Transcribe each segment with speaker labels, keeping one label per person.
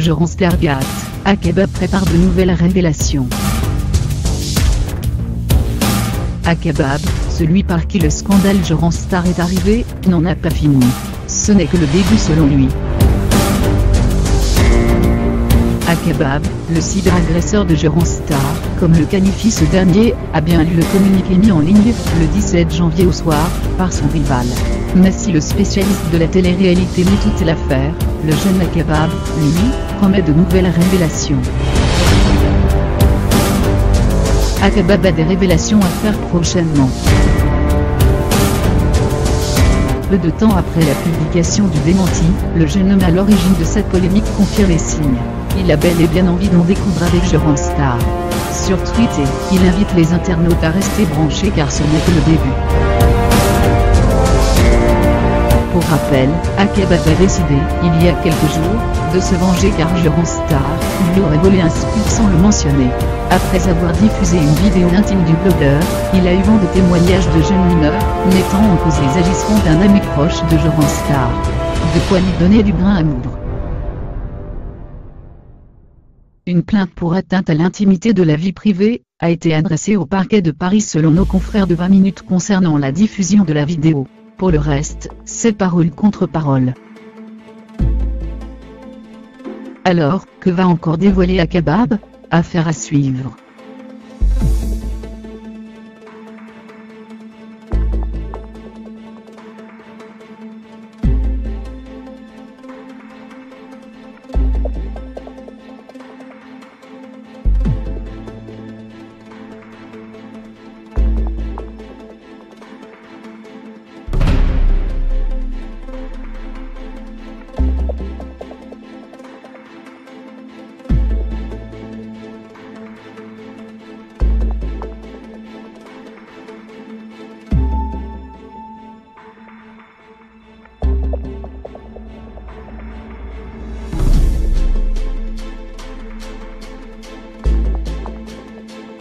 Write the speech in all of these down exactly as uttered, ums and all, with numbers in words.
Speaker 1: Jeroen Stargate, Akebab prépare de nouvelles révélations. Akebab, celui par qui le scandale Jeroen Star est arrivé, n'en a pas fini. Ce n'est que le début selon lui. Akebab, le cyberagresseur de Jeroen Star, comme le qualifie ce dernier, a bien lu le communiqué mis en ligne, le dix-sept janvier au soir, par son rival. Mais si le spécialiste de la télé-réalité nie toute l'affaire, le jeune Akebab, lui, promet de nouvelles révélations. Akebab a des révélations à faire prochainement. Peu de temps après la publication du démenti, le jeune homme à l'origine de cette polémique confirme les signes. Il a bel et bien envie d'en découdre avec Jeroen Star. Sur Twitter, il invite les internautes à rester branchés car ce n'est que le début. Pour rappel, Akebab a décidé, il y a quelques jours, de se venger car Jeroen Star lui aurait volé un speed sans le mentionner. Après avoir diffusé une vidéo intime du blogueur, il a eu vent de témoignages de jeunes mineurs, mettant en cause les agissements d'un ami proche de Jeroen Star. De quoi lui donner du grain à moudre. Une plainte pour atteinte à l'intimité de la vie privée a été adressée au parquet de Paris selon nos confrères de vingt minutes concernant la diffusion de la vidéo. Pour le reste, c'est parole contre parole. Alors, que va encore dévoiler Akebab? Affaire à suivre.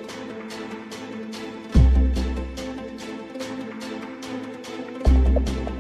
Speaker 2: You